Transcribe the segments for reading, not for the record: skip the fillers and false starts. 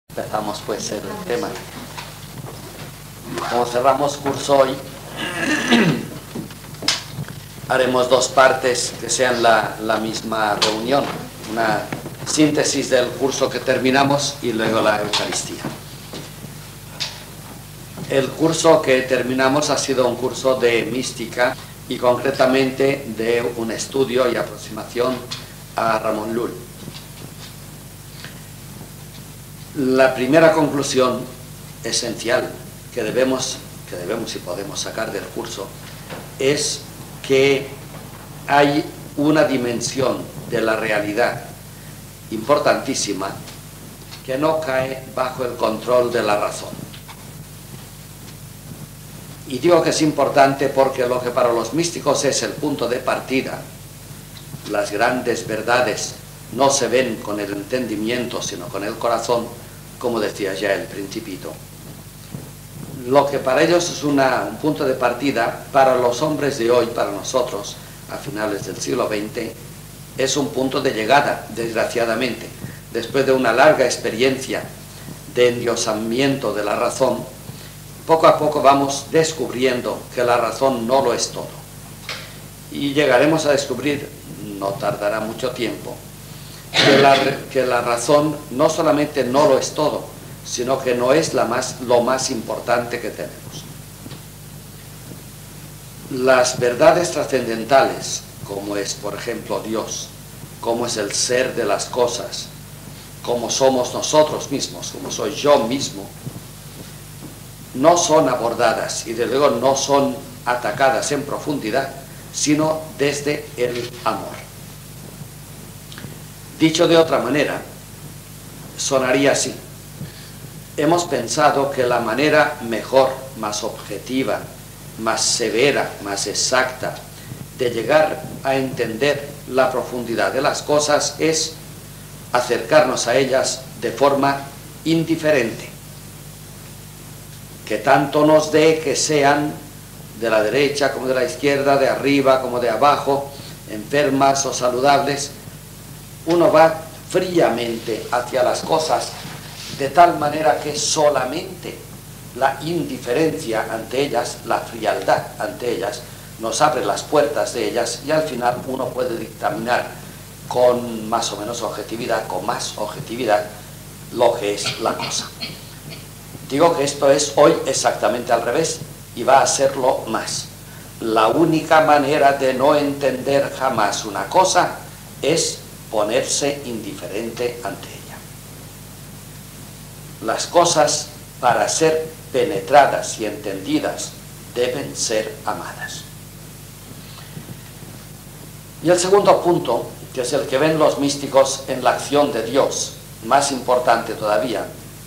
Empezamos pues el tema. Como cerramos curso hoy, haremos dos partes que sean la misma reunión, una síntesis del curso que terminamos y luego la Eucaristía. El curso que terminamos ha sido un curso de mística y concretamente de un estudio y aproximación a Ramón Llull. La primera conclusión esencial que debemos y podemos sacar del curso es que hay una dimensión de la realidad importantísima que no cae bajo el control de la razón. Y digo que es importante porque lo que para los místicos es el punto de partida, las grandes verdades no se ven con el entendimiento, sino con el corazón, como decía ya el Principito. Lo que para ellos es un punto de partida, para los hombres de hoy, para nosotros, a finales del siglo XX, es un punto de llegada, desgraciadamente. Después de una larga experiencia de endiosamiento de la razón, poco a poco vamos descubriendo que la razón no lo es todo. Y llegaremos a descubrir, no tardará mucho tiempo, que la razón no solamente no lo es todo, sino que no es lo más importante que tenemos. Las verdades trascendentales, como es, por ejemplo, Dios, como es el ser de las cosas, como somos nosotros mismos, como soy yo mismo, no son abordadas y desde luego no son atacadas en profundidad, sino desde el amor. Dicho de otra manera, sonaría así. Hemos pensado que la manera mejor, más objetiva, más severa, más exacta de llegar a entender la profundidad de las cosas es acercarnos a ellas de forma indiferente. Que tanto nos dé que sean de la derecha como de la izquierda, de arriba como de abajo, enfermas o saludables, uno va fríamente hacia las cosas de tal manera que solamente la indiferencia ante ellas, la frialdad ante ellas, nos abre las puertas de ellas y al final uno puede dictaminar con más o menos objetividad, con más objetividad, lo que es la cosa. Digo que esto es hoy exactamente al revés y va a serlo más. La única manera de no entender jamás una cosa es ponerse indiferente ante ella. Las cosas, para ser penetradas y entendidas, deben ser amadas. Y el segundo punto, que es el que ven los místicos en la acción de Dios, más importante todavía,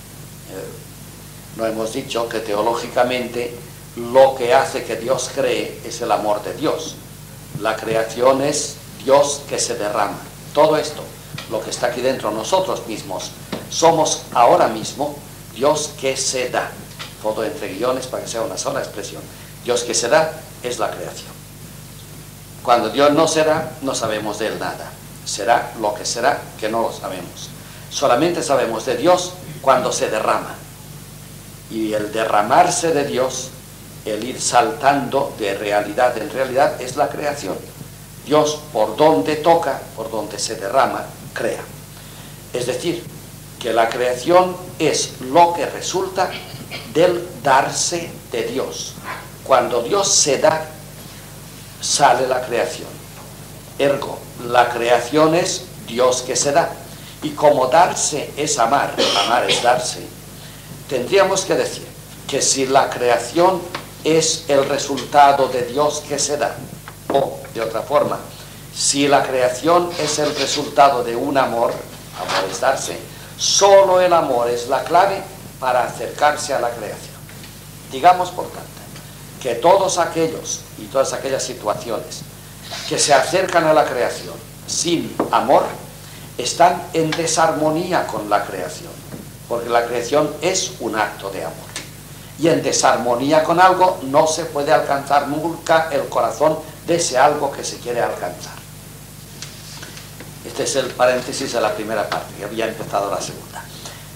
no hemos dicho que teológicamente lo que hace que Dios cree es el amor de Dios. La creación es Dios que se derrama. Todo esto, lo que está aquí dentro, nosotros mismos, somos ahora mismo Dios que se da. Todo entre guiones para que sea una sola expresión. Dios que se da es la creación. Cuando Dios no se da, no sabemos de él nada. Será lo que será, que no lo sabemos. Solamente sabemos de Dios cuando se derrama. Y el derramarse de Dios, el ir saltando de realidad en realidad, es la creación. Dios, por donde toca, por donde se derrama, crea. Es decir, que la creación es lo que resulta del darse de Dios. Cuando Dios se da, sale la creación. Ergo, la creación es Dios que se da. Y como darse es amar, amar es darse, tendríamos que decir que si la creación es el resultado de Dios que se da, o de otra forma, si la creación es el resultado de un amor, amor es darse, solo el amor es la clave para acercarse a la creación. Digamos, por tanto, que todos aquellos y todas aquellas situaciones que se acercan a la creación sin amor, están en desarmonía con la creación, porque la creación es un acto de amor. Y en desarmonía con algo no se puede alcanzar nunca el corazón de ese algo que se quiere alcanzar. Este es el paréntesis de la primera parte, que había empezado la segunda.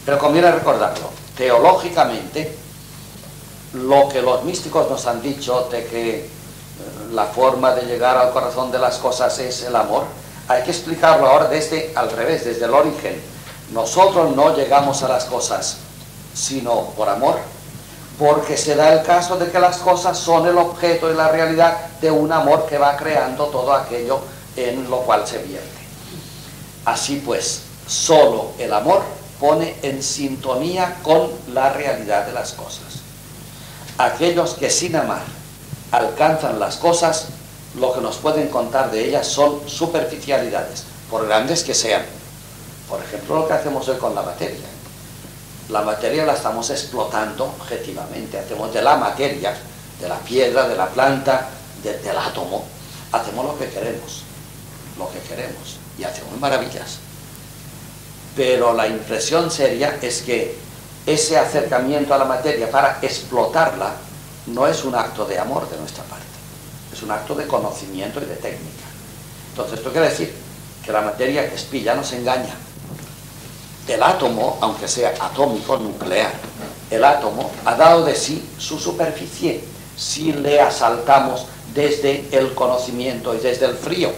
Pero conviene recordarlo, teológicamente, lo que los místicos nos han dicho de que la forma de llegar al corazón de las cosas es el amor, hay que explicarlo ahora desde al revés, desde el origen. Nosotros no llegamos a las cosas sino por amor, porque se da el caso de que las cosas son el objeto y la realidad de un amor que va creando todo aquello en lo cual se vierte. Así pues, solo el amor pone en sintonía con la realidad de las cosas. Aquellos que sin amar alcanzan las cosas, lo que nos pueden contar de ellas son superficialidades, por grandes que sean. Por ejemplo, lo que hacemos hoy con la materia. La materia la estamos explotando objetivamente. Hacemos de la materia, de la piedra, de la planta, del átomo, hacemos lo que queremos, y hacemos maravillas. Pero la impresión seria es que ese acercamiento a la materia para explotarla no es un acto de amor de nuestra parte, es un acto de conocimiento y de técnica. Entonces esto quiere decir que la materia que espilla nos engaña. El átomo, aunque sea atómico, nuclear, el átomo ha dado de sí su superficie si le asaltamos desde el conocimiento y desde el frío.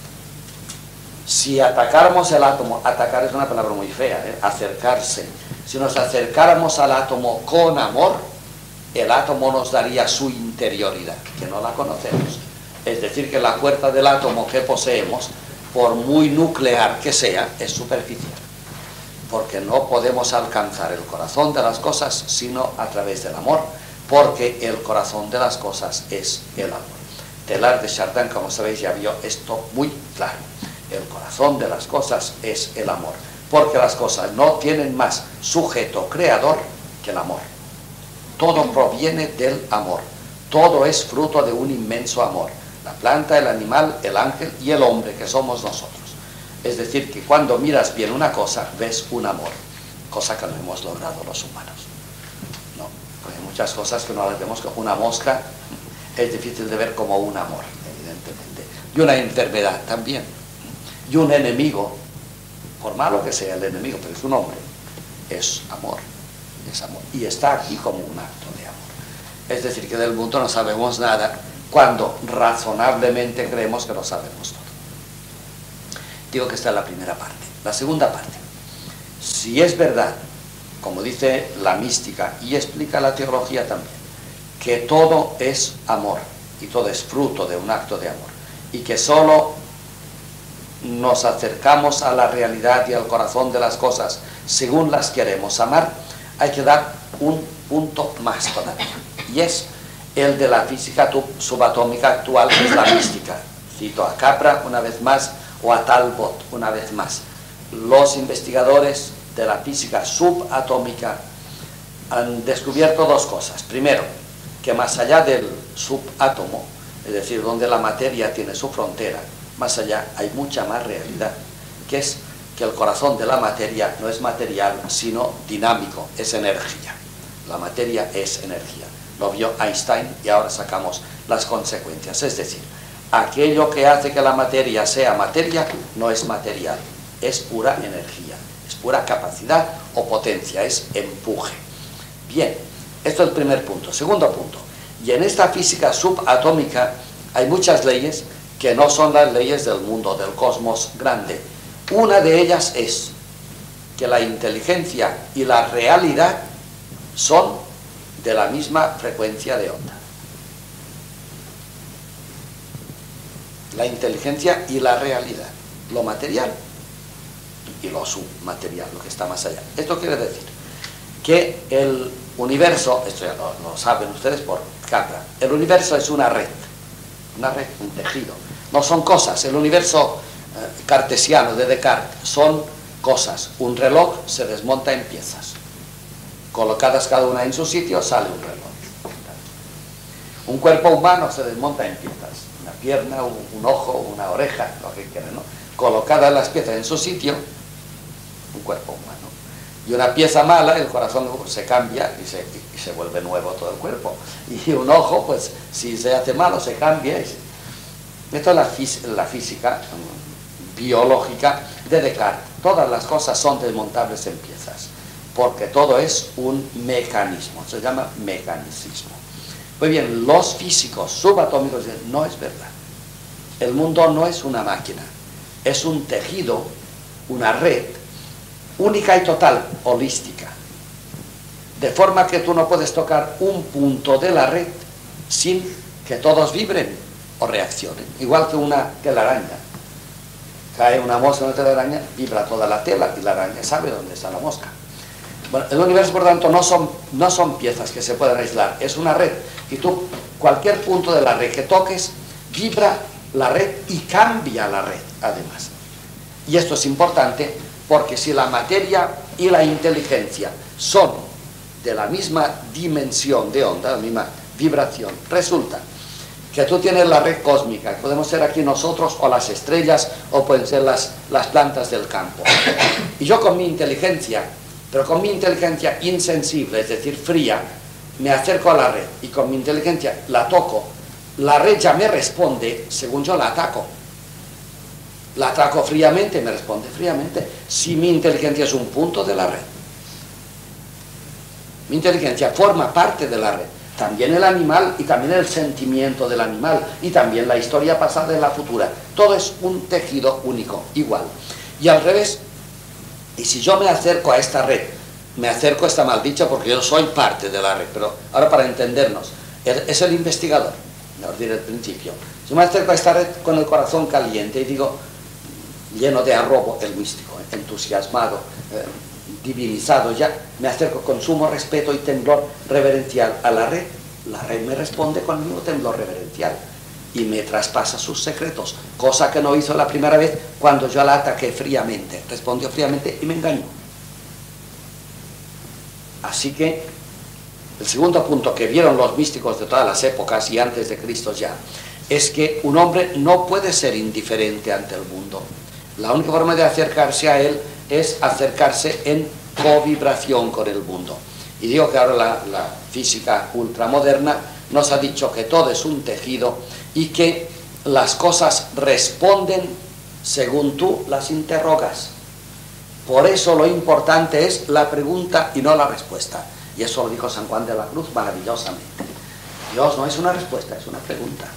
Si atacáramos el átomo, atacar es una palabra muy fea, acercarse. Si nos acercáramos al átomo con amor, el átomo nos daría su interioridad, que no la conocemos. Es decir, que la fuerza del átomo que poseemos, por muy nuclear que sea, es superficial. Porque no podemos alcanzar el corazón de las cosas sino a través del amor, porque el corazón de las cosas es el amor. Teilhard de Chardin, como sabéis, ya vio esto muy claro. El corazón de las cosas es el amor, porque las cosas no tienen más sujeto creador que el amor. Todo proviene del amor, todo es fruto de un inmenso amor. La planta, el animal, el ángel y el hombre, que somos nosotros. Es decir, que cuando miras bien una cosa, ves un amor, cosa que no hemos logrado los humanos. No, porque hay muchas cosas que no las vemos como una mosca, es difícil de ver como un amor, evidentemente. Y una enfermedad también. Y un enemigo, por malo que sea el enemigo, pero es un hombre, es amor, es amor. Y está aquí como un acto de amor. Es decir, que del mundo no sabemos nada cuando razonablemente creemos que lo sabemos todo. Digo que esta es la primera parte. La segunda parte, si es verdad, como dice la mística y explica la teología también, que todo es amor y todo es fruto de un acto de amor y que solo nos acercamos a la realidad y al corazón de las cosas según las queremos amar, hay que dar un punto más todavía, y es el de la física subatómica actual, que es la mística. Cito a Capra una vez más, o a Talbot una vez más. Los investigadores de la física subatómica han descubierto dos cosas. Primero, que más allá del subátomo, es decir, donde la materia tiene su frontera, más allá hay mucha más realidad, que es que el corazón de la materia no es material, sino dinámico, es energía. La materia es energía. Lo vio Einstein y ahora sacamos las consecuencias. Es decir, aquello que hace que la materia sea materia no es material, es pura energía, es pura capacidad o potencia, es empuje. Bien, esto es el primer punto. Segundo punto, y en esta física subatómica hay muchas leyes que no son las leyes del mundo, del cosmos grande. Una de ellas es que la inteligencia y la realidad son de la misma frecuencia de onda. La inteligencia y la realidad, lo material y lo submaterial, lo que está más allá. Esto quiere decir que el universo, esto ya lo saben ustedes por Capra, el universo es una red, un tejido. No son cosas, el universo cartesiano de Descartes son cosas. Un reloj se desmonta en piezas. Colocadas cada una en su sitio, sale un reloj. Un cuerpo humano se desmonta en piezas. Una pierna, un ojo, una oreja, lo que quieran, ¿no? Colocadas las piezas en su sitio, un cuerpo humano. Y una pieza mala, el corazón se cambia y se vuelve nuevo todo el cuerpo. Y un ojo, pues, si se hace malo, se cambia. Esto es la física biológica de Descartes. Todas las cosas son desmontables en piezas. porque todo es un mecanismo, se llama mecanicismo. Muy bien, los físicos subatómicos dicen, no es verdad. El mundo no es una máquina, es un tejido, una red única y total, holística. De forma que tú no puedes tocar un punto de la red sin que todos vibren o reaccionen. Igual que la araña. Cae una mosca en una telaraña, vibra toda la tela y la araña sabe dónde está la mosca. Bueno, el universo, por tanto, no son piezas que se puedan aislar, es una red. Y tú, cualquier punto de la red que toques, vibra la red y cambia la red, además. Y esto es importante porque si la materia y la inteligencia son de la misma dimensión de onda, la misma vibración, resulta que tú tienes la red cósmica, podemos ser aquí nosotros o las estrellas o pueden ser las plantas del campo. Y yo con mi inteligencia, pero con mi inteligencia insensible, es decir, fría, me acerco a la red y con mi inteligencia la toco, la red ya me responde según yo la ataco. La ataco fríamente, me responde fríamente, si mi inteligencia es un punto de la red. Mi inteligencia forma parte de la red. También el animal y también el sentimiento del animal y también la historia pasada y la futura. Todo es un tejido único, igual. Y al revés, y si yo me acerco a esta red, me acerco a esta maldicha porque yo soy parte de la red, pero ahora para entendernos, es el investigador, mejor diré al principio. Si me acerco a esta red con el corazón caliente y digo, lleno de arrobo, el místico, entusiasmado, divinizado ya, me acerco con sumo respeto y temblor reverencial a la red me responde con el mismo temblor reverencial y me traspasa sus secretos, cosa que no hizo la primera vez cuando yo la ataqué fríamente, respondió fríamente y me engañó. Así que el segundo punto que vieron los místicos de todas las épocas y antes de Cristo ya, es que un hombre no puede ser indiferente ante el mundo. La única forma de acercarse a él es acercarse en covibración con el mundo. Y digo que ahora la física ultramoderna nos ha dicho que todo es un tejido y que las cosas responden según tú las interrogas. Por eso lo importante es la pregunta y no la respuesta. Y eso lo dijo San Juan de la Cruz maravillosamente. Dios no es una respuesta, es una pregunta.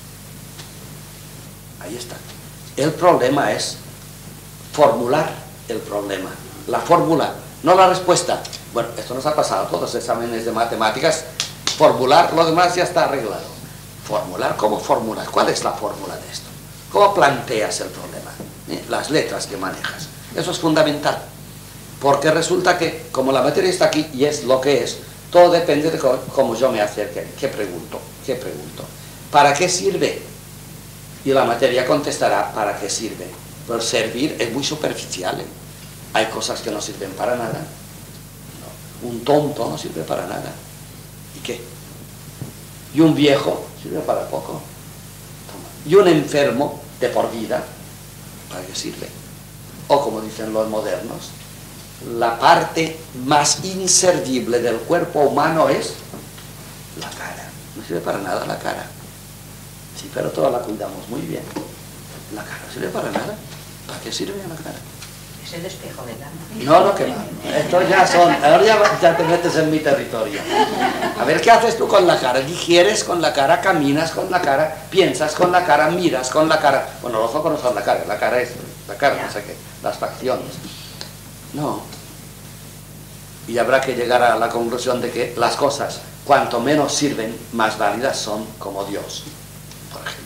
Ahí está. El problema es formular el problema. La fórmula, no la respuesta. Bueno, esto nos ha pasado a todos los exámenes de matemáticas. Formular, lo demás ya está arreglado. Formular, ¿cómo formulas? ¿Cuál es la fórmula de esto? ¿Cómo planteas el problema? Las letras que manejas. Eso es fundamental. Porque resulta que, como la materia está aquí y es lo que es, todo depende de cómo yo me acerque. ¿Qué pregunto? ¿Qué pregunto? ¿Para qué sirve? Y la materia contestará, ¿para qué sirve? Pero servir es muy superficial. Hay cosas que no sirven para nada. No. Un tonto no sirve para nada. ¿Y qué? Y un viejo sirve para poco. Toma. Y un enfermo de por vida, ¿para qué sirve? O como dicen los modernos, la parte más inservible del cuerpo humano es la cara. No sirve para nada la cara. Sí, pero toda la cuidamos muy bien. La cara no sirve para nada. ¿Para qué sirve la cara? Es el espejo del alma. No, que va. Esto ya son... Ahora ya te metes en mi territorio. A ver, ¿qué haces tú con la cara? Digieres con la cara, caminas con la cara, piensas con la cara, miras con la cara. Bueno, los ojos no son la cara es la cara, no sé qué, las facciones. No. Y habrá que llegar a la conclusión de que las cosas, cuanto menos sirven, más válidas son, como Dios, por ejemplo.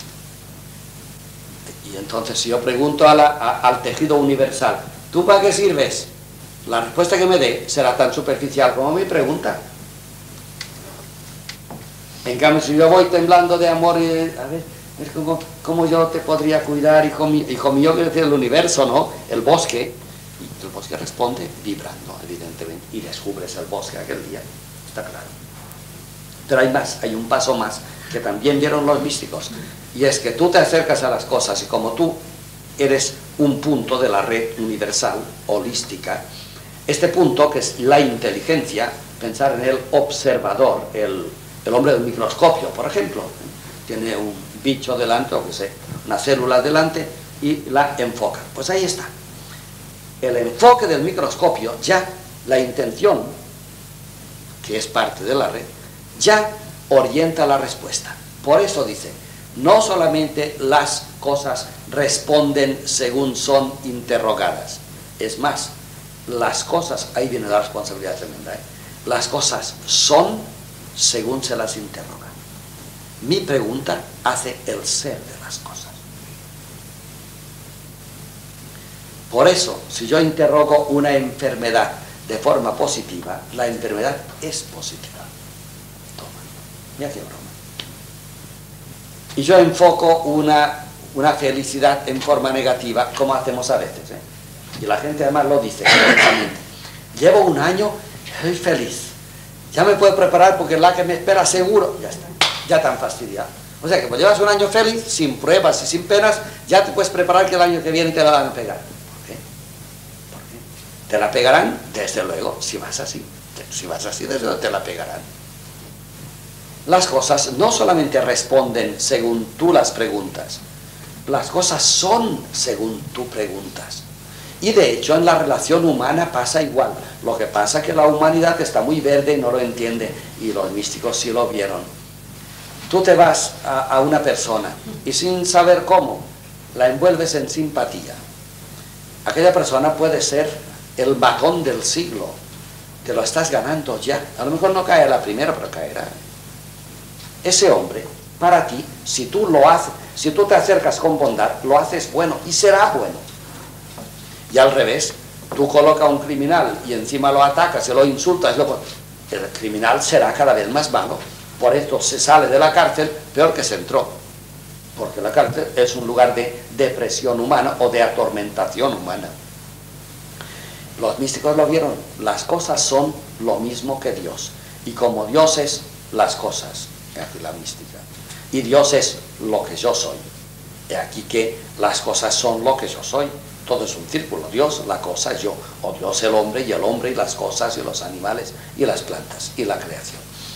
Y entonces si yo pregunto al tejido universal, ¿tú para qué sirves? La respuesta que me dé será tan superficial como mi pregunta. En cambio, si yo voy temblando de amor, a ver, es como yo te podría cuidar, hijo mío, quiere decir el universo, ¿no? El bosque. Y el bosque responde vibrando, evidentemente, y descubres el bosque aquel día, está claro. Pero hay más, hay un paso más, que también vieron los místicos, y es que tú te acercas a las cosas, y como tú eres un punto de la red universal, holística, este punto, que es la inteligencia, pensar en el observador, el hombre del microscopio, por ejemplo, tiene un bicho delante, o que sé, una célula delante, y la enfoca. Pues ahí está. El enfoque del microscopio ya La intención, que es parte de la red, ya orienta la respuesta. Por eso dice, no solamente las cosas responden según son interrogadas, es más, las cosas, ahí viene la responsabilidad tremenda, las cosas son según se las interroga. Mi pregunta hace el ser de las cosas. Por eso, si yo interrogo una enfermedad de forma positiva, la enfermedad es positiva. Toma, me hace broma. Y yo enfoco una felicidad en forma negativa, como hacemos a veces, y la gente además lo dice correctamente. Llevo un año, soy feliz, ya me puedo preparar porque la que me espera seguro, ya está, ya tan fastidiado. O sea que pues llevas un año feliz, sin pruebas y sin penas, ya te puedes preparar que el año que viene te la van a pegar. ¿Por qué? ¿Por qué? Te la pegarán, desde luego, si vas así. Si vas así, desde luego te la pegarán. Las cosas no solamente responden según tú las preguntas, las cosas son según tú preguntas. Y de hecho en la relación humana pasa igual. Lo que pasa es que la humanidad está muy verde y no lo entiende, y los místicos sí lo vieron. Tú te vas a una persona y sin saber cómo, la envuelves en simpatía. Aquella persona puede ser el matón del siglo, te lo estás ganando ya. A lo mejor no cae a la primera, pero caerá. Ese hombre, para ti, si tú lo haces, si tú te acercas con bondad, lo haces bueno y será bueno. Y al revés, tú colocas a un criminal y encima lo atacas y lo insultas, el criminal será cada vez más malo. Por esto se sale de la cárcel peor que se entró, porque la cárcel es un lugar de depresión humana o de atormentación humana. Los místicos lo vieron, las cosas son lo mismo que Dios, y como Dios es las cosas, he aquí la mística, y Dios es lo que yo soy, he aquí que las cosas son lo que yo soy. Todo es un círculo, Dios, la cosa, yo, o Dios el hombre y las cosas y los animales y las plantas y la creación.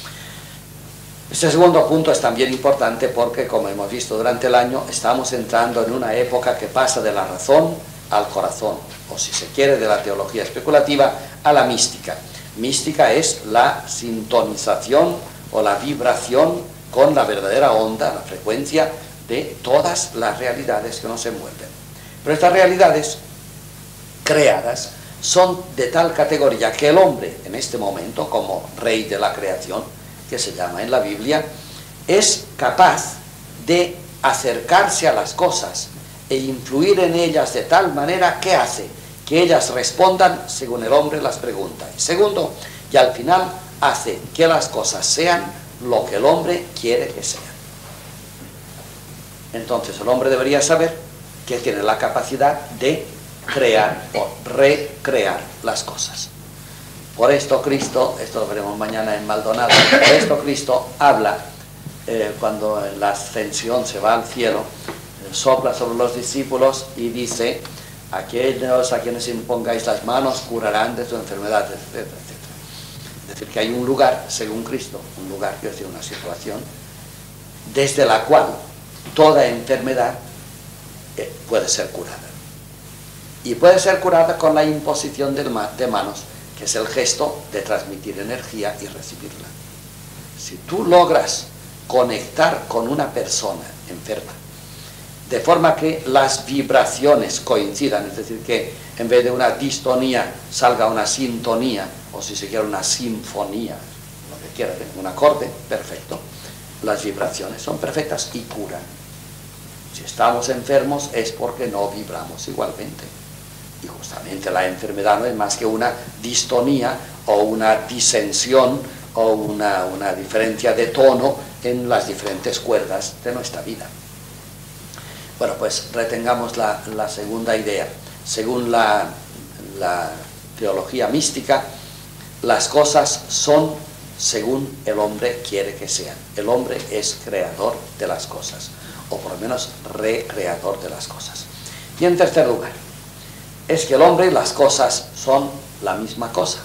Este segundo punto es también importante porque, como hemos visto durante el año, estamos entrando en una época que pasa de la razón al corazón, o si se quiere de la teología especulativa a la mística. Mística es la sintonización o la vibración con la verdadera onda, la frecuencia de todas las realidades que nos envuelven. Pero estas realidades creadas son de tal categoría que el hombre, en este momento, como rey de la creación, que se llama en la Biblia, es capaz de acercarse a las cosas e influir en ellas de tal manera que hace que ellas respondan según el hombre las pregunta. Y segundo, y al final hace que las cosas sean lo que el hombre quiere que sean. Entonces el hombre debería saber que tiene la capacidad de crear o recrear las cosas. Por esto Cristo, esto lo veremos mañana en Maldonado, por esto Cristo habla, cuando en la ascensión se va al cielo, sopla sobre los discípulos y dice, aquellos a quienes impongáis las manos curarán de su enfermedad, etcétera, etcétera. Es decir, que hay un lugar, según Cristo, un lugar, quiero decir, una situación, desde la cual toda enfermedad puede ser curada. Y puede ser curada con la imposición de manos, que es el gesto de transmitir energía y recibirla. Si tú logras conectar con una persona enferma, de forma que las vibraciones coincidan, es decir, que en vez de una distonía salga una sintonía, o si se quiere una sinfonía, lo que quiera, un acorde perfecto, las vibraciones son perfectas y curan. Si estamos enfermos es porque no vibramos igualmente. Y justamente la enfermedad no es más que una distonía o una disensión o una diferencia de tono en las diferentes cuerdas de nuestra vida. Bueno, pues retengamos la segunda idea. Según la teología mística, las cosas son según el hombre quiere que sean. El hombre es creador de las cosas, o por lo menos recreador de las cosas. Y en tercer lugar, es que el hombre y las cosas son la misma cosa.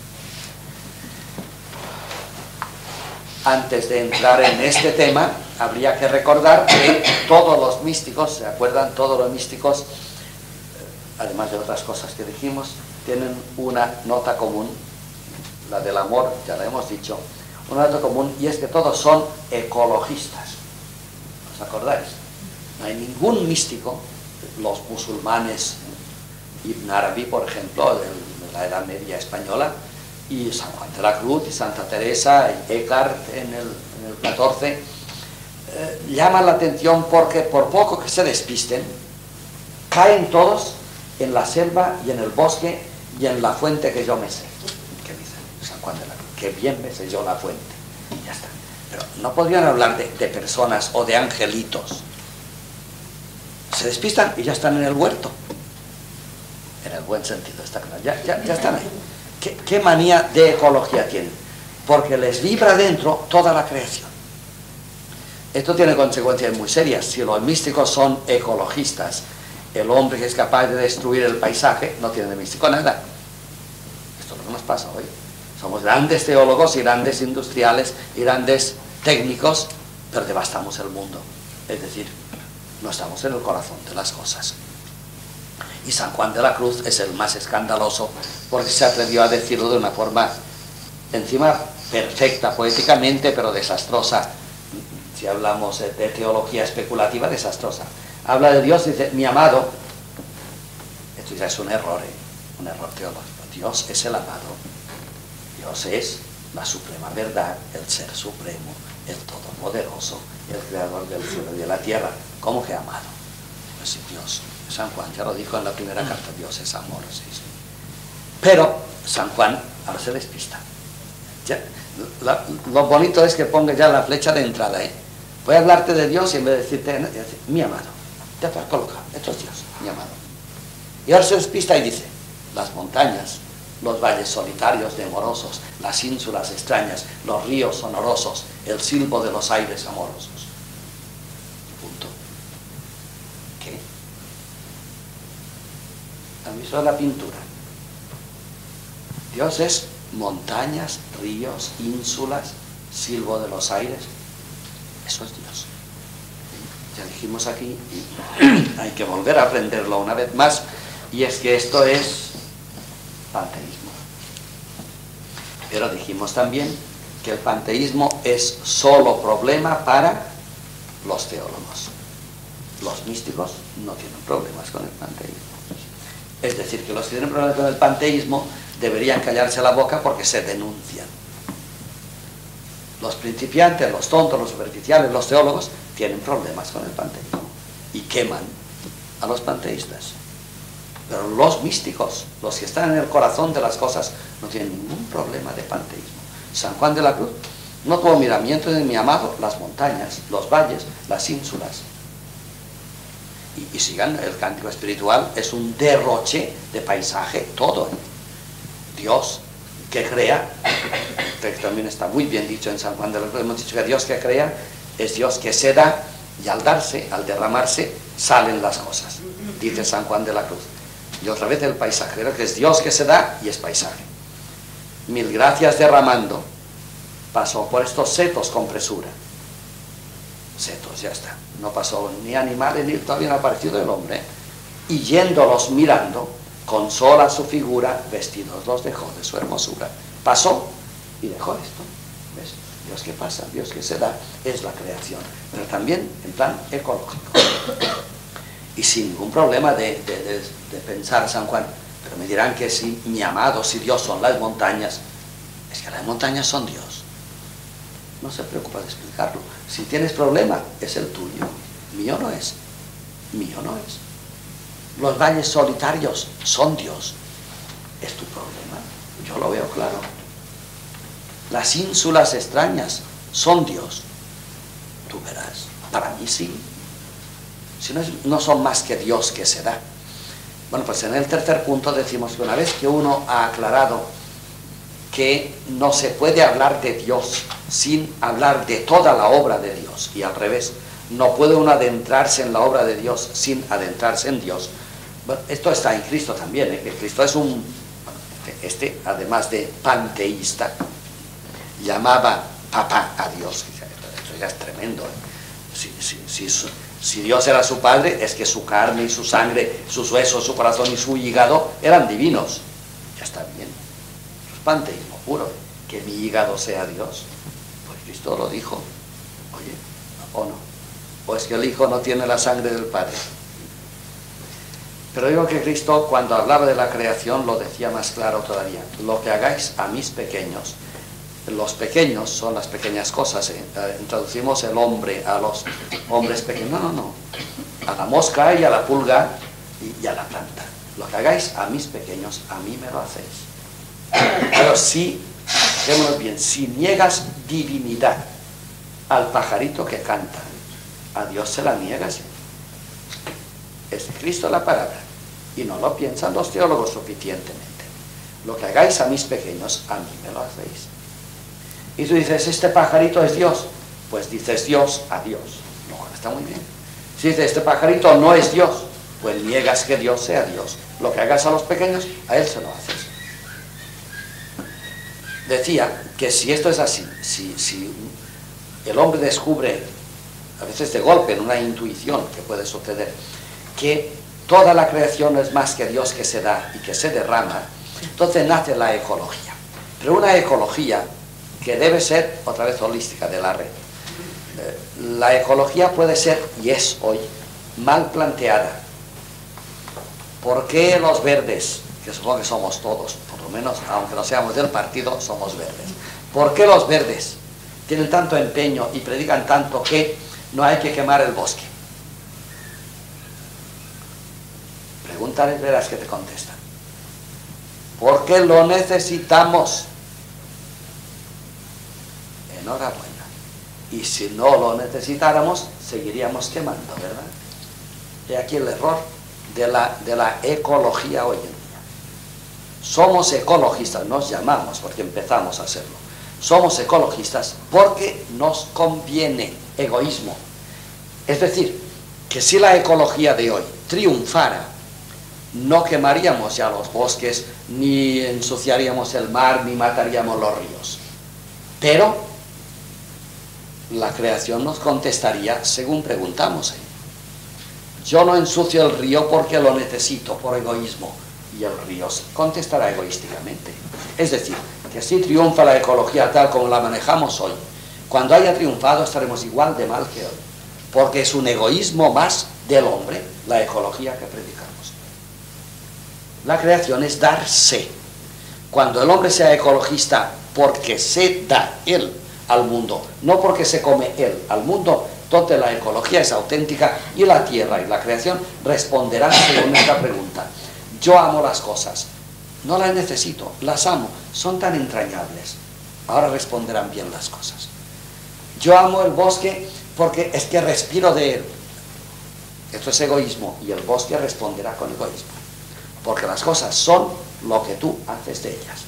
Antes de entrar en este tema, habría que recordar que todos los místicos, ¿se acuerdan? Todos los místicos, además de otras cosas que dijimos, tienen una nota común, la del amor, ya la hemos dicho, una nota común, y es que todos son ecologistas. ¿Os acordáis? No hay ningún místico, los musulmanes, Ibn Arabi, por ejemplo, de la Edad Media española, y San Juan de la Cruz, y Santa Teresa, y Eckhart en el 14, llaman la atención porque por poco que se despisten, caen todos en la selva y en el bosque y en la fuente que yo me sé. ¿Qué dice San Juan de la Cruz? Que bien me sé yo la fuente. Y ya está. Pero no podrían hablar de personas o de angelitos. Se despistan y ya están en el huerto. En el buen sentido, está claro. Ya están ahí. ¿Qué manía de ecología tienen? Porque les vibra dentro toda la creación. Esto tiene consecuencias muy serias. Si los místicos son ecologistas, el hombre que es capaz de destruir el paisaje no tiene de místico nada. Esto es lo que nos pasa hoy. Somos grandes teólogos y grandes industriales y grandes técnicos, pero devastamos el mundo. Es decir, no estamos en el corazón de las cosas. Y San Juan de la Cruz es el más escandaloso porque se atrevió a decirlo de una forma encima perfecta poéticamente, pero desastrosa. Si hablamos de teología especulativa, desastrosa. Habla de Dios y dice, mi amado. Esto ya es un error teológico. Dios es el amado. Dios es la suprema verdad, el ser supremo, el todopoderoso, el creador del cielo y de la tierra. ¿Cómo que amado? Pues sí, Dios. San Juan ya lo dijo en la primera carta, Dios es amor, sí. Pero San Juan ahora se despista. Ya, lo bonito es que ponga ya la flecha de entrada, ¿eh? Voy a hablarte de Dios y en vez de decirte, mi amado, ya te has colocado, esto es Dios, mi amado. Y ahora se despista y dice, las montañas, los valles solitarios de morosos, las ínsulas extrañas, los ríos sonorosos, el silbo de los aires amorosos. Punto. ¿Qué? ¿Han visto la pintura? Dios es montañas, ríos, ínsulas, silbo de los aires. Eso es Dios. Ya dijimos aquí, y hay que volver a aprenderlo una vez más, y es que esto es panteísmo. Pero dijimos también que el panteísmo es solo problema para los teólogos. Los místicos no tienen problemas con el panteísmo. Es decir, que los que tienen problemas con el panteísmo deberían callarse la boca porque se denuncian. Los principiantes, los tontos, los superficiales, los teólogos tienen problemas con el panteísmo y queman a los panteístas. Pero los místicos, los que están en el corazón de las cosas, no tienen ningún problema de panteísmo. San Juan de la Cruz no tuvo miramiento de mi amado, las montañas, los valles, las ínsulas. Y sigan, el cántico espiritual es un derroche de paisaje, todo. Dios que crea, que también está muy bien dicho en San Juan de la Cruz, hemos dicho que Dios que crea es Dios que se da, y al darse, al derramarse, salen las cosas, dice San Juan de la Cruz. Y otra vez el paisaje, creo que es Dios que se da y es paisaje. Mil gracias derramando, pasó por estos setos con presura. Setos, ya está. No pasó ni animales, ni todavía no ha aparecido el hombre. Y yéndolos mirando, con sola su figura, vestidos los dejó de su hermosura. Pasó y dejó esto. ¿Ves? Dios que pasa, Dios que se da, es la creación. Pero también en plan ecológico. Y sin ningún problema de pensar San Juan, pero me dirán que si mi amado, si Dios son las montañas, es que las montañas son Dios. No se preocupa de explicarlo. Si tienes problema, es el tuyo. Mío no es. Mío no es. Los valles solitarios son Dios. Es tu problema. Yo lo veo claro. Las ínsulas extrañas son Dios. Tú verás. Para mí sí. Si no son más que Dios que se da. Bueno, pues en el tercer punto decimos que una vez que uno ha aclarado que no se puede hablar de Dios sin hablar de toda la obra de Dios, y al revés, no puede uno adentrarse en la obra de Dios sin adentrarse en Dios. Bueno, esto está en Cristo también, que Cristo es además de panteísta, llamaba papá a Dios. Esto ya es tremendo. Si Dios era su padre, es que su carne y su sangre, sus huesos, su corazón y su hígado eran divinos. panteísmo puro, que mi hígado sea Dios. Pues Cristo lo dijo. Oye, ¿o no? ¿O es que el Hijo no tiene la sangre del Padre? Pero digo que Cristo, cuando hablaba de la creación, lo decía más claro todavía. Lo que hagáis a mis pequeños. Los pequeños son las pequeñas cosas. Introducimos el hombre a los hombres pequeños. No, no, no. A la mosca y a la pulga y a la planta. Lo que hagáis a mis pequeños, a mí me lo hacéis. Pero si, fijémonos bien, si niegas divinidad al pajarito que canta, a Dios se la niegas. Es Cristo la palabra, y no lo piensan los teólogos suficientemente. Lo que hagáis a mis pequeños, a mí me lo hacéis. Y tú dices, este pajarito es Dios. Pues dices Dios a Dios. No, está muy bien. Si dices, este pajarito no es Dios, pues niegas que Dios sea Dios. Lo que hagas a los pequeños, a Él se lo haces. Decía que si esto es así, si el hombre descubre, a veces de golpe, en una intuición que puede suceder, que toda la creación no es más que Dios que se da y que se derrama, entonces nace la ecología. Pero una ecología que debe ser, otra vez, holística, de la red. La ecología puede ser, y es hoy, mal planteada. ¿Por qué los verdes, que supongo que somos todos, por lo menos, aunque no seamos del partido, somos verdes? ¿Por qué los verdes tienen tanto empeño y predican tanto que no hay que quemar el bosque? Pregúntales, verás que te contestan. Porque lo necesitamos. Enhorabuena. Y si no lo necesitáramos, seguiríamos quemando, ¿verdad? Y aquí el error de la ecología hoy en día. Somos ecologistas, nos llamamos porque empezamos a hacerlo. Somos ecologistas porque nos conviene. Egoísmo. Es decir, que si la ecología de hoy triunfara, no quemaríamos ya los bosques, ni ensuciaríamos el mar, ni mataríamos los ríos. Pero la creación nos contestaría según preguntamos. Yo no ensucio el río porque lo necesito, por egoísmo. Y el río contestará egoísticamente. Es decir, que si triunfa la ecología tal como la manejamos hoy, cuando haya triunfado estaremos igual de mal que hoy. Porque es un egoísmo más del hombre, la ecología que predicamos. La creación es darse. Cuando el hombre sea ecologista porque se da él al mundo, no porque se come él al mundo, entonces la ecología es auténtica y la tierra y la creación responderán según esta pregunta. Yo amo las cosas, no las necesito, las amo, son tan entrañables. Ahora responderán bien las cosas. Yo amo el bosque porque es que respiro de él. Esto es egoísmo y el bosque responderá con egoísmo. Porque las cosas son lo que tú haces de ellas.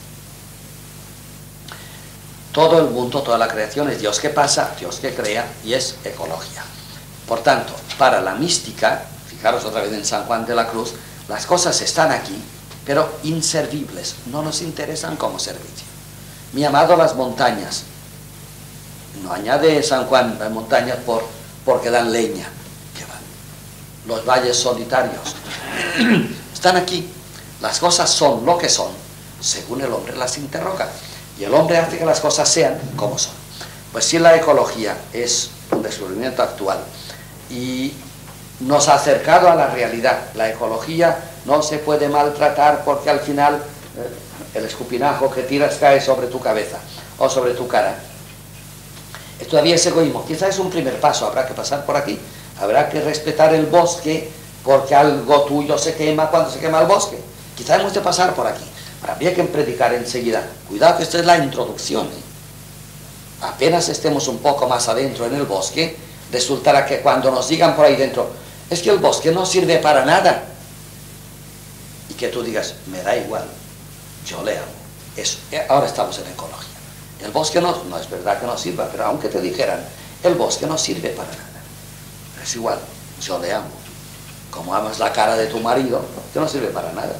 Todo el mundo, toda la creación es Dios que pasa, Dios que crea y es ecología. Por tanto, para la mística, fijaros otra vez en San Juan de la Cruz, las cosas están aquí, pero inservibles, no nos interesan como servicio. Mi amado, las montañas. No añade San Juan las montañas porque dan leña. Que van. Los valles solitarios. Están aquí. Las cosas son lo que son, según el hombre las interroga. Y el hombre hace que las cosas sean como son. Pues si la ecología es un descubrimiento actual y nos ha acercado a la realidad, la ecología no se puede maltratar porque al final el escupinajo que tiras cae sobre tu cabeza o sobre tu cara. Todavía es egoísmo. Quizá es un primer paso, habrá que pasar por aquí, habrá que respetar el bosque porque algo tuyo se quema cuando se quema el bosque. Quizá hemos de pasar por aquí. Habría que predicar enseguida. Cuidado que esta es la introducción. Apenas estemos un poco más adentro en el bosque, resultará que cuando nos digan por ahí dentro, es que el bosque no sirve para nada, y que tú digas, me da igual, yo le amo. Eso. Ahora estamos en ecología. El bosque no es verdad que no sirva, pero aunque te dijeran, el bosque no sirve para nada, es igual, yo le amo. Como amas la cara de tu marido, que no sirve para nada.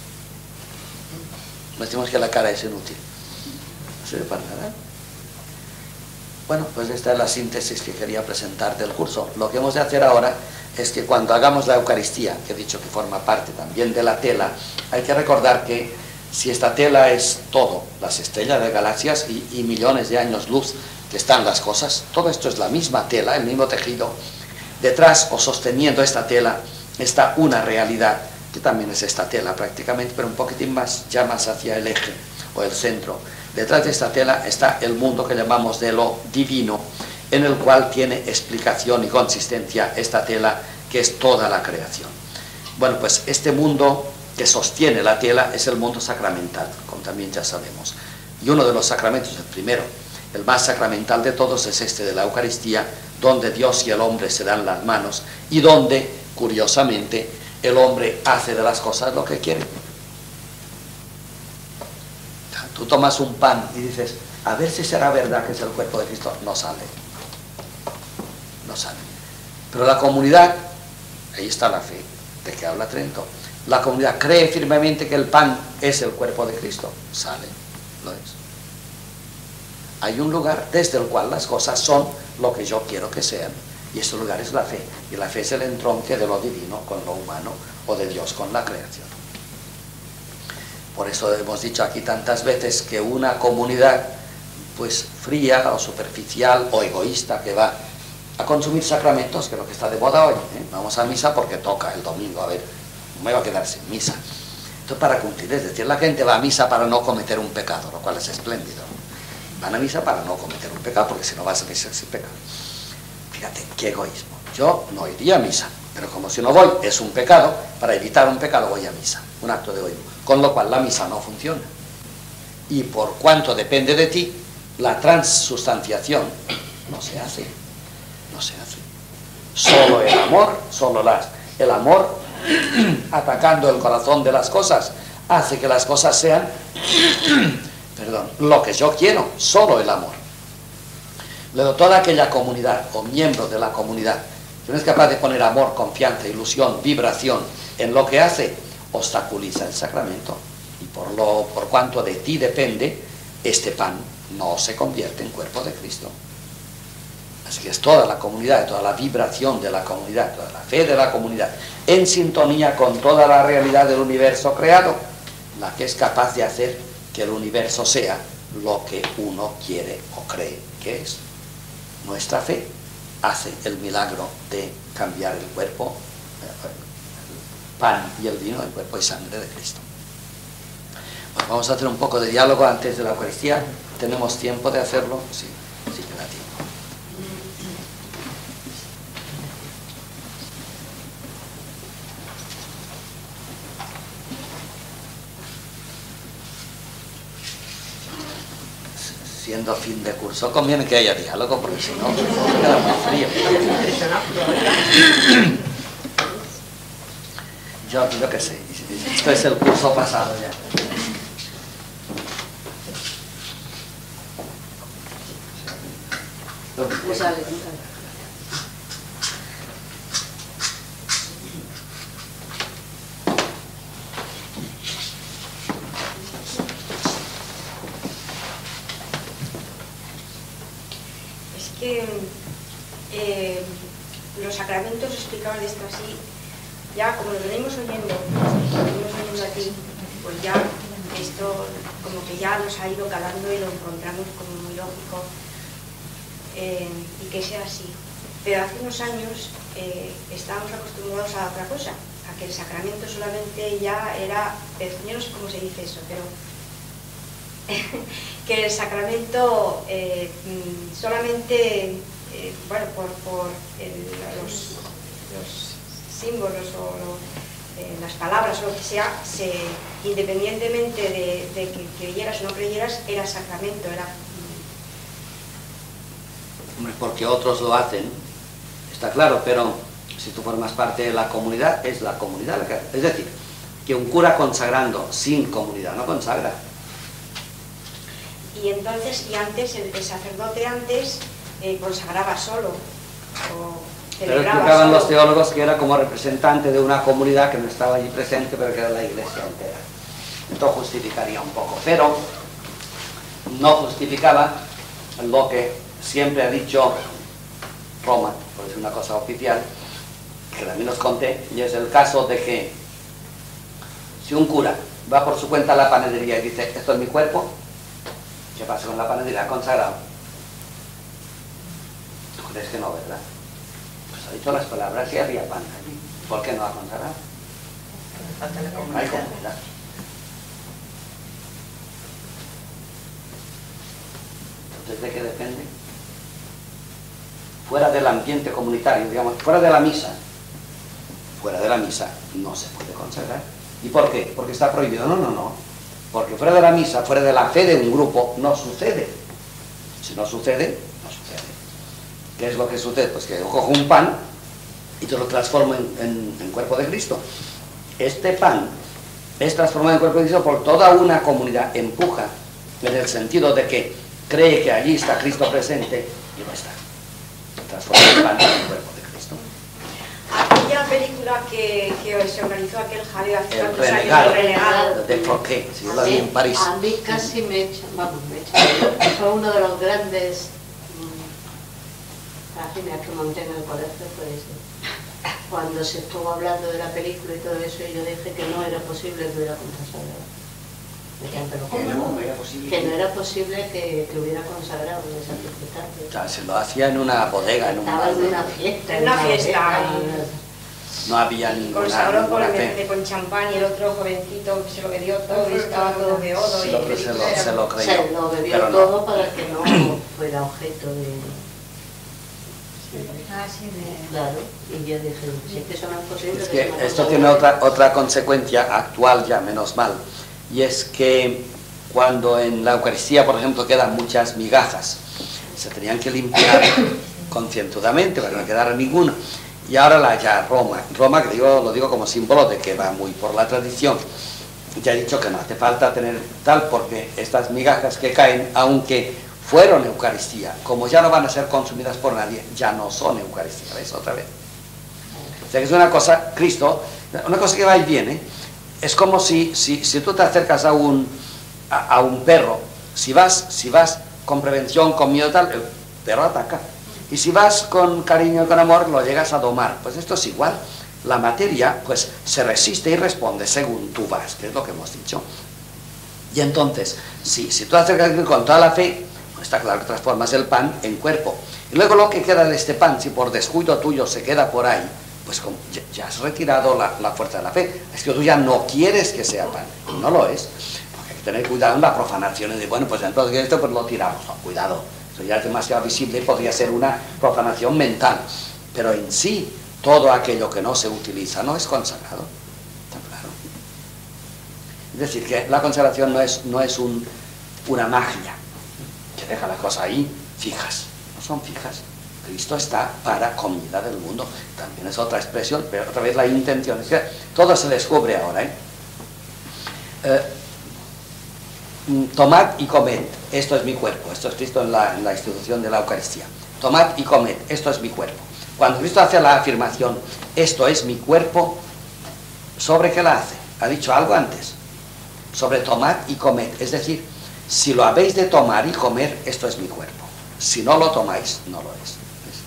No decimos que la cara es inútil, no sirve para nada. Bueno, pues esta es la síntesis que quería presentar del curso. Lo que hemos de hacer ahora es que cuando hagamos la Eucaristía, que he dicho que forma parte también de la tela, hay que recordar que Si esta tela es todo, las estrellas de galaxias y millones de años luz que están las cosas, todo esto es la misma tela, el mismo tejido. Detrás o sosteniendo esta tela está una realidad, que también es esta tela prácticamente, pero un poquitín más, ya más hacia el eje o el centro. Detrás de esta tela está el mundo que llamamos de lo divino, en el cual tiene explicación y consistencia esta tela que es toda la creación. Bueno, pues este mundo que sostiene la tela es el mundo sacramental, como también ya sabemos. Y uno de los sacramentos, el primero, el más sacramental de todos, es este de la Eucaristía, donde Dios y el hombre se dan las manos y donde, curiosamente, el hombre hace de las cosas lo que quiere. Tú tomas un pan y dices, a ver si será verdad que es el cuerpo de Cristo. No sale. No sale. Pero la comunidad, ahí está la fe de que habla Trento, la comunidad cree firmemente que el pan es el cuerpo de Cristo. Sale. Lo es. Hay un lugar desde el cual las cosas son lo que yo quiero que sean. Y ese lugar es la fe. Y la fe es el entronque de lo divino con lo humano o de Dios con la creación. Por eso hemos dicho aquí tantas veces que una comunidad pues fría o superficial o egoísta que va a consumir sacramentos, que es lo que está de moda hoy, vamos a misa porque toca el domingo, a ver, no me va a quedar sin misa. Entonces para cumplir, es decir, la gente va a misa para no cometer un pecado, lo cual es espléndido. Van a misa para no cometer un pecado, porque si no vas a misa sin pecado. Fíjate, qué egoísmo. Yo no iría a misa, pero como si no voy es un pecado, para evitar un pecado voy a misa, un acto de egoísmo. Con lo cual la misa no funciona. Y por cuanto depende de ti, la transustanciación no se hace. No se hace. Solo el amor, el amor atacando el corazón de las cosas, hace que las cosas sean lo que yo quiero, solo el amor. Luego toda aquella comunidad o miembro de la comunidad que no es capaz de poner amor, confianza, ilusión, vibración en lo que hace, obstaculiza el sacramento. Y por cuanto de ti depende, este pan no se convierte en cuerpo de Cristo. Así que es toda la comunidad, toda la vibración de la comunidad, toda la fe de la comunidad, en sintonía con toda la realidad del universo creado, la que es capaz de hacer que el universo sea lo que uno quiere o cree que es. Nuestra fe hace el milagro de cambiar el cuerpo, el pan y el vino, el cuerpo y sangre de Cristo. Bueno, vamos a hacer un poco de diálogo antes de la Eucaristía. ¿Tenemos tiempo de hacerlo? Sí, sí que da tiempo. Siendo fin de curso, conviene que haya diálogo, porque si no, queda muy frío. Yo qué sé, esto es el curso pasado ya. Los sacramentos explicados de esto así, ya como lo venimos oyendo aquí, pues ya esto como que ya nos ha ido calando y lo encontramos como muy lógico y que sea así. Pero hace unos años estábamos acostumbrados a otra cosa, a que el sacramento solamente ya era, yo no sé cómo se dice eso, pero que el sacramento solamente, bueno, por los símbolos o las palabras o lo que sea, independientemente de que creyeras o no creyeras, era sacramento, era... Hombre, porque otros lo hacen, está claro, pero si tú formas parte de la comunidad, es la comunidad la que... Es decir, que un cura consagrando sin comunidad no consagra. Y entonces, y antes, el sacerdote antes consagraba solo, o pero celebraba explicaban solo. los teólogos que era como representante de una comunidad que no estaba allí presente, pero que era la iglesia entera. Esto justificaría un poco, pero no justificaba lo que siempre ha dicho Roma, por decir una cosa oficial, que también os conté, y es el caso de que si un cura va por su cuenta a la panadería y dice, esto es mi cuerpo, ¿qué pasa con la panadería? ¿Consagrado? ¿Tú crees que no, verdad? Pues ha dicho las palabras y había pan allí. ¿Por qué no ha consagrado? Falta la No hay comunidad. comunidad. Entonces, ¿de qué depende? Fuera del ambiente comunitario, digamos, fuera de la misa no se puede consagrar. ¿Y por qué? Porque está prohibido. No. Porque fuera de la misa, fuera de la fe de un grupo, no sucede. Si no sucede, no sucede. ¿Qué es lo que sucede? Pues que yo cojo un pan y te lo transformo en cuerpo de Cristo. Este pan es transformado en cuerpo de Cristo por toda una comunidad, empuja, en el sentido de que cree que allí está Cristo presente y no está. Transforma el pan en cuerpo de Cristo. Aquella película que se organizó aquel jaleo hace El tantos años, renegado. El renegado. ¿De por qué? Si yo lo vi en París. A mí casi me echa, fue uno de los grandes páginas que monté en el colegio, fue ese. Cuando se estuvo hablando de la película y todo eso, yo dije que no era posible que hubiera consagrado. Que no era posible que hubiera consagrado en esa circunstancia. O sea, se lo hacía en una bodega, en un Estaba bar. en una fiesta. En una fiesta. No había ninguna Consagró fe. con champán y el otro jovencito que se lo bebió todo y estaba todo beodo. Sí, lo que se lo creyó. Se lo bebió pero no. todo para que no fuera objeto de... Ah, sí, Claro, y yo dije, si es que eso no es posible... Es que esto tiene otra consecuencia actual ya, menos mal, y es que cuando en la Eucaristía, por ejemplo, quedan muchas migajas, se tenían que limpiar concienzudamente para que no quedara ninguna, y ahora ya Roma, que lo digo como símbolo de que va muy por la tradición, ya ha dicho que no hace falta tener tal, porque estas migajas que caen, aunque fueron Eucaristía, como ya no van a ser consumidas por nadie, ya no son Eucaristía, ¿ves? Otra vez. O sea que es una cosa, Cristo, una cosa que va y viene, es como si tú te acercas a un perro, si vas con prevención, con miedo tal, el perro ataca. Y si vas con cariño y con amor, lo llegas a domar. Pues esto es igual. La materia, pues, se resiste y responde según tú vas, que es lo que hemos dicho. Y entonces, si tú te acercas con toda la fe, está claro que transformas el pan en cuerpo. Y luego lo que queda de este pan, si por descuido tuyo se queda por ahí, pues ya has retirado la fuerza de la fe. Es que tú ya no quieres que sea pan. No lo es. Porque hay que tener cuidado en la profanación. Y de, bueno, pues entonces esto pues lo tiramos. No, cuidado. Eso ya es demasiado visible y podría ser una profanación mental. Pero en sí, todo aquello que no se utiliza no es consagrado. Está claro. Es decir, que la consagración no es una magia que deja las cosas ahí fijas, no son fijas. Cristo está para comunidad del mundo, también es otra expresión, pero otra vez la intención, es que todo se descubre ahora. Tomad y comed, esto es mi cuerpo, esto es Cristo en la institución de la Eucaristía. Tomad y comed, esto es mi cuerpo. Cuando Cristo hace la afirmación, esto es mi cuerpo, ¿sobre qué la hace? Ha dicho algo antes, sobre tomad y comed, es decir, si lo habéis de tomar y comer, esto es mi cuerpo. Si no lo tomáis, no lo es.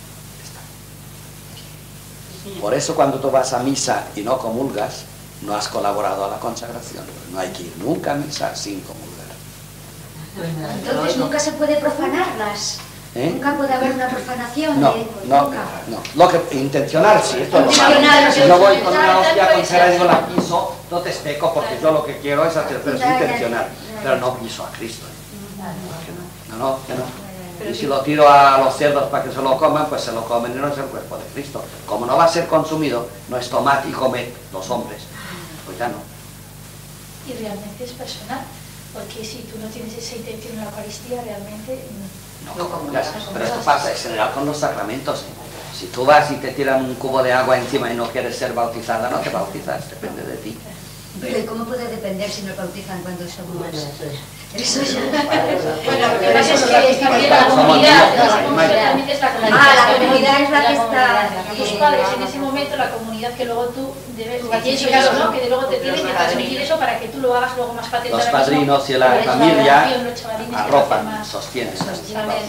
Por eso cuando tú vas a misa y no comulgas, no has colaborado a la consagración. No hay que ir nunca a misa sin comulgar. Entonces nunca se puede profanarlas. Nunca puede haber una profanación. No. Lo que intencionar, sí, esto es lo malo. Si yo voy con una hostia consagrada y digo la piso, entonces peco porque yo lo que quiero es hacer, pero es intencionar. Pero no piso a Cristo. No. Y si lo tiro a los cerdos para que se lo coman, pues se lo comen y no es el cuerpo de Cristo. Como no va a ser consumido, no es tomad y comed los hombres. Pues ya no. Y realmente es personal, porque si tú no tienes esa intención en la Eucaristía, realmente No comulgas. Pero esto pasa en general con los sacramentos. Si tú vas y te tiran un cubo de agua encima y no quieres ser bautizada, no te bautizas, depende de ti. Pero ¿y cómo puede depender si nos bautizan cuando somos? eso ya... Bueno, lo que pasa es que también la comunidad, realmente es la comunidad. La comunidad es la que está... Tus padres en ese momento, la comunidad que luego tú debes, pienso caso, ¿no? Que luego te tienen que transmitir eso para que tú lo hagas luego más patente. Los padrinos y la familia arropan, sostienen.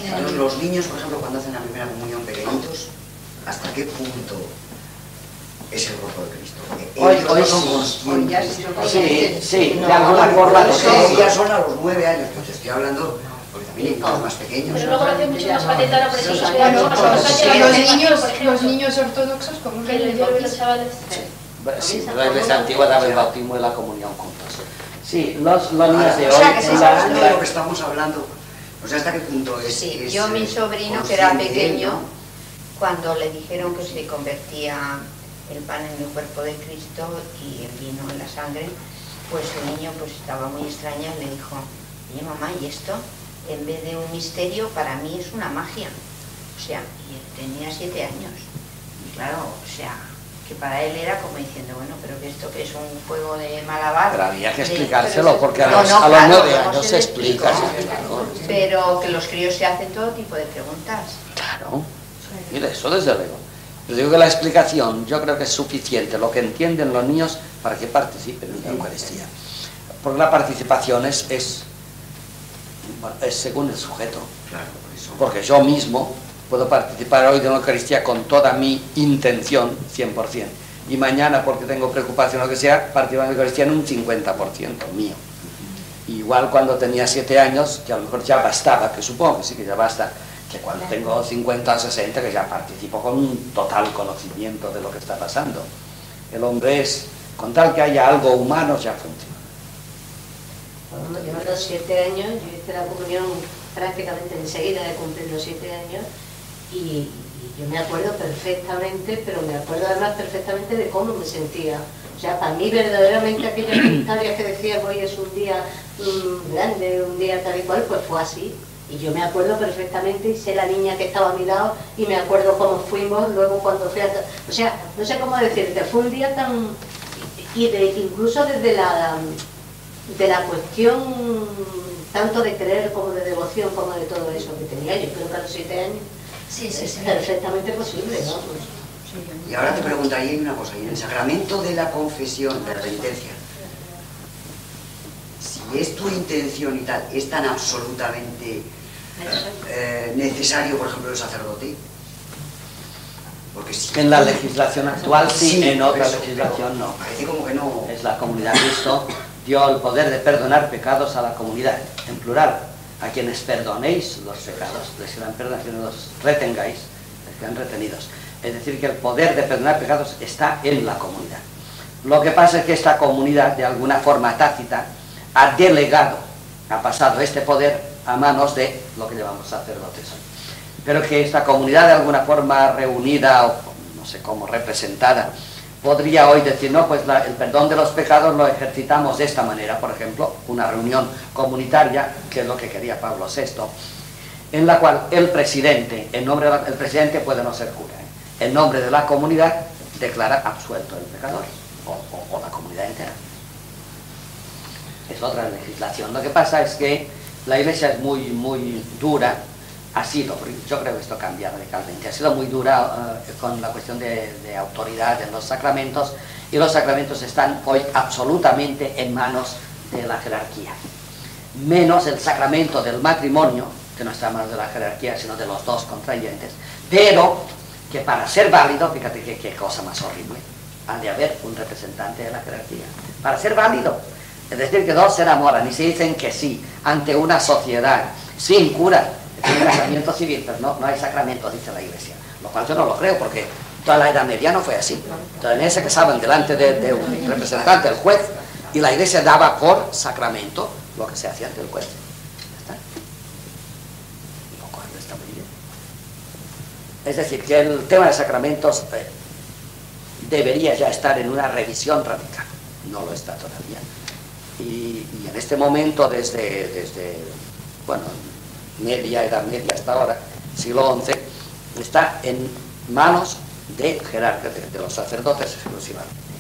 Los niños, por ejemplo, cuando hacen la primera comunión pequeñitos, ¿hasta qué punto es el cuerpo de Cristo. Hoy no son sí. conscientes. Sí, de alguna forma. Ellas son a los 9 años, pues te estoy hablando, porque también hay niños más pequeños. Pero luego lo hace mucho más patentado, por ejemplo, Los niños ortodoxos, como que los chavales. Sí, la iglesia antigua daba el bautismo y la comunión juntos. Sí, los niños de hoy... O sea, que se sabe de lo que estamos hablando. O sea, ¿hasta qué punto es? Sí, yo mi sobrino, que era pequeño, cuando le dijeron que se convertía el pan en el cuerpo de Cristo y el vino en la sangre, pues el niño pues estaba muy extraño y le dijo, oye mamá, ¿y esto? En vez de un misterio, para mí es una magia. O sea, y él tenía 7 años. Y claro, o sea, que para él era como diciendo, bueno, pero que esto que es un juego de malabar. Pero había que explicárselo, porque a los claro, 9 años se explica. Pero que los críos se hacen todo tipo de preguntas. Claro, mira, eso desde luego. Yo digo que la explicación yo creo que es suficiente, lo que entienden los niños para que participen en la Eucaristía. Porque la participación es según el sujeto. Claro, por eso. Porque yo mismo puedo participar hoy de la Eucaristía con toda mi intención, 100%. Y mañana, porque tengo preocupación o lo que sea, participar en la Eucaristía en un 50% mío. Igual cuando tenía 7 años, que a lo mejor ya bastaba, que supongo que sí que ya basta, que cuando tengo 50 o 60, que ya participo con un total conocimiento de lo que está pasando. El hombre es, con tal que haya algo humano, ya funciona. Bueno, yo a los 7 años, yo hice la comunión prácticamente enseguida de cumplir los 7 años y yo me acuerdo perfectamente, pero me acuerdo además perfectamente de cómo me sentía. O sea, para mí verdaderamente aquellas historias que decía hoy es un día grande, un día tal y cual, pues fue así. Y yo me acuerdo perfectamente y sé la niña que estaba a mi lado y me acuerdo cómo fuimos luego cuando fui a... O sea, no sé cómo decirte, fue un día tan... incluso desde de la cuestión tanto de creer como de devoción como de todo eso que tenía, yo creo que a los 7 años es perfectamente posible, ¿no? Y ahora te preguntaría una cosa, y en el sacramento de la confesión, de la penitencia, si es tu intención y tal, es tan absolutamente necesario, por ejemplo, el sacerdote. Porque si en la legislación actual sí, en otra eso, legislación no. Parece como que no. Es la comunidad de Cristo, dio el poder de perdonar pecados a la comunidad, en plural. A quienes perdonéis los pecados, les serán perdonados, quienes los retengáis, les quedan retenidos. Es decir, que el poder de perdonar pecados está en la comunidad. Lo que pasa es que esta comunidad, de alguna forma tácita, ha delegado, ha pasado este poder a manos de lo que llamamos sacerdotes. Pero que esta comunidad, de alguna forma reunida, o no sé cómo, representada, podría hoy decir, no, pues el perdón de los pecados lo ejercitamos de esta manera, por ejemplo, una reunión comunitaria, que es lo que quería Pablo VI, en la cual el presidente, el presidente puede no ser cura, en nombre de la comunidad declara absuelto el pecador, o la comunidad entera. Es otra legislación. Lo que pasa es que la Iglesia es muy dura, ha sido, yo creo que esto cambia radicalmente, ha sido muy dura con la cuestión de autoridad en los sacramentos, y los sacramentos están hoy absolutamente en manos de la jerarquía, menos el sacramento del matrimonio, que no está en manos de la jerarquía, sino de los dos contrayentes, pero que para ser válido, fíjate qué cosa más horrible, ha de haber un representante de la jerarquía, para ser válido, es decir, que dos se enamoran y se dicen que sí, ante una sociedad sin cura, es un casamiento civil, pero no hay sacramento, dice la Iglesia, lo cual yo no lo creo, porque toda la Edad Media no fue así. Entonces se casaban delante de un representante, el juez, y la Iglesia daba por sacramento lo que se hacía ante el juez. ¿Ya está? Lo cual está muy bien. Es decir, que el tema de sacramentos debería ya estar en una revisión radical, no lo está todavía. Y en este momento, desde bueno, Edad Media hasta ahora, siglo XI, está en manos de jerarcas, de los sacerdotes exclusivamente.